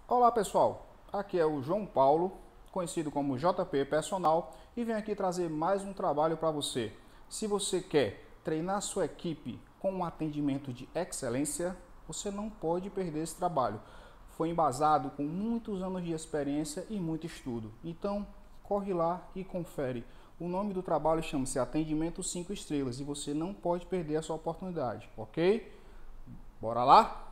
Olá pessoal, aqui é o João Paulo, conhecido como JP Personal, e venho aqui trazer mais um trabalho para você. Se você quer treinar sua equipe com um atendimento de excelência, você não pode perder esse trabalho. Foi embasado com muitos anos de experiência e muito estudo. Então, corre lá e confere. O nome do trabalho chama-se Atendimento 5 Estrelas e você não pode perder essa oportunidade, ok? Bora lá?